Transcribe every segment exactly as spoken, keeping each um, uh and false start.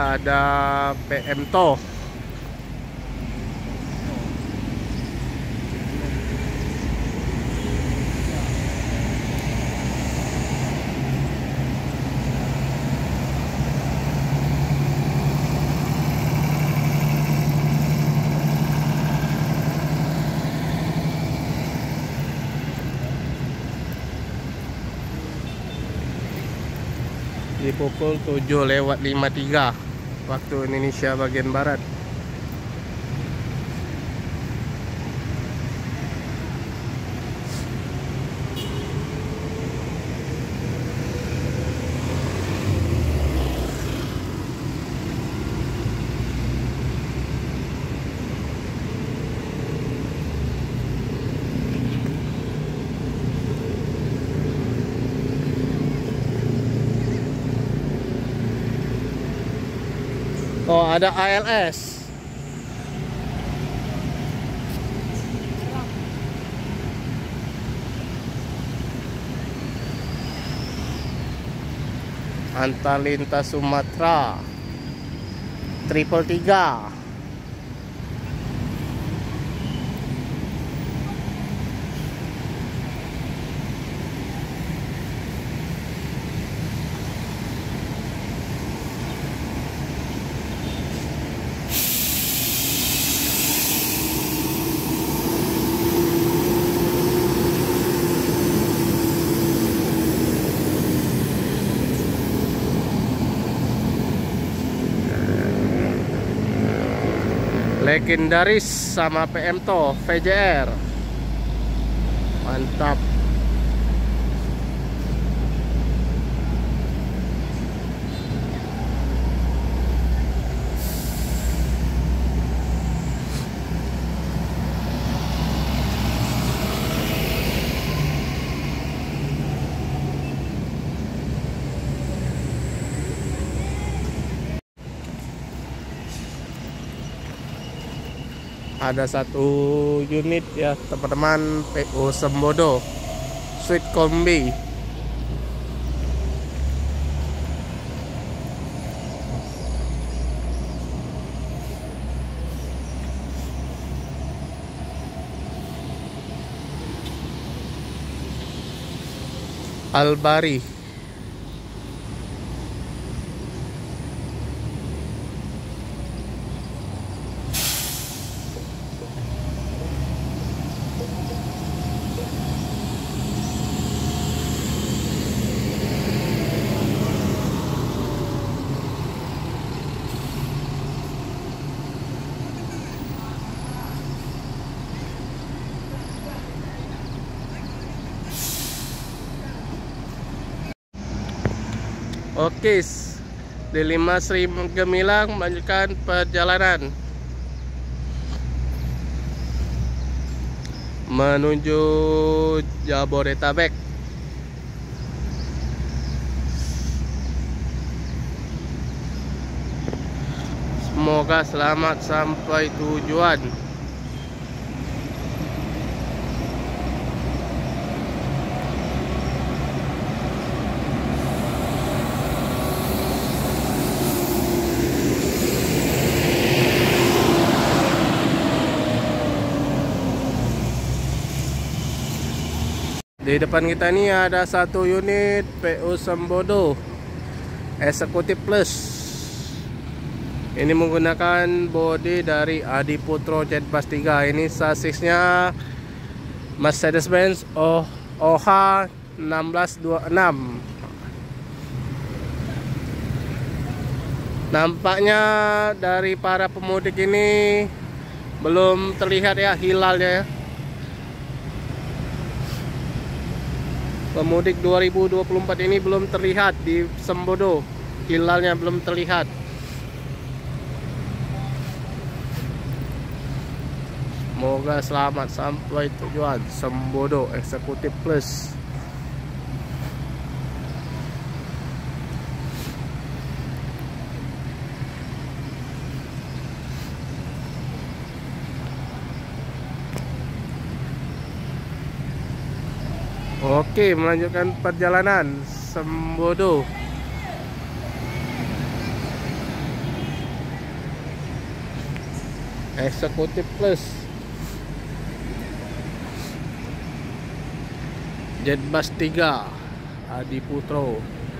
ketiga ada P M T O. Di pukul tujuh lewat lima puluh tiga waktu Indonesia bagian barat. Oh, ada A L S. Antar lintas Sumatera triple tiga. Legendaris sama P M T O V J R. Mantap. Ada satu unit ya teman-teman, P O Sembodo Sweet Kombi. Albari. Oke, di lima Sri Gemilang melanjutkan perjalanan menuju Jabodetabek. Semoga selamat sampai tujuan. Di depan kita ini ada satu unit P O Sembodo Executive Plus. Ini menggunakan bodi dari Adiputro Jetbus tiga. Ini sasisnya Mercedes-Benz O H enam belas dua puluh enam. Nampaknya dari para pemudik ini belum terlihat ya hilalnya ya. Pemudik dua ribu dua puluh empat ini belum terlihat di Sembodo, hilalnya belum terlihat. Semoga selamat sampai tujuan Sembodo Executive Plus. Oke, melanjutkan perjalanan Sembodo. Executive Plus. Jetbus tiga Adi Putro.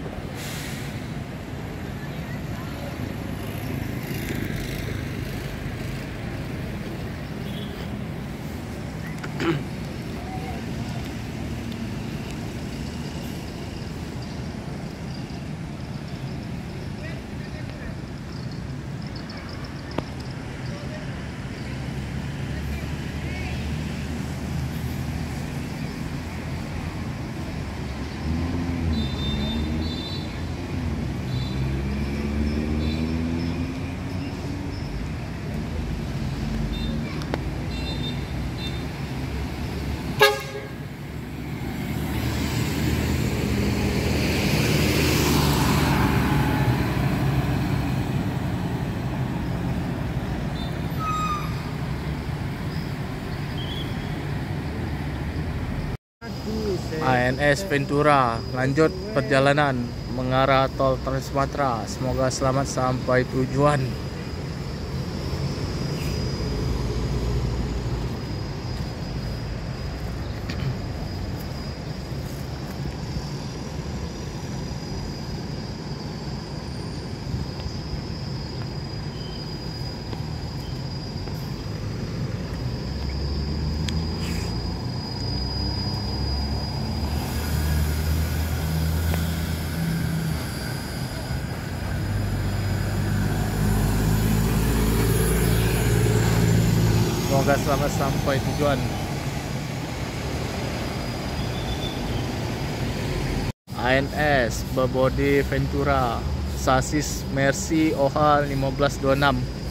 A N S Ventura lanjut perjalanan mengarah tol Trans Sumatera. Semoga selamat sampai tujuan. Semoga selamat sampai tujuan. A N S berbodi Ventura, sasis Mercy O H lima belas dua puluh enam.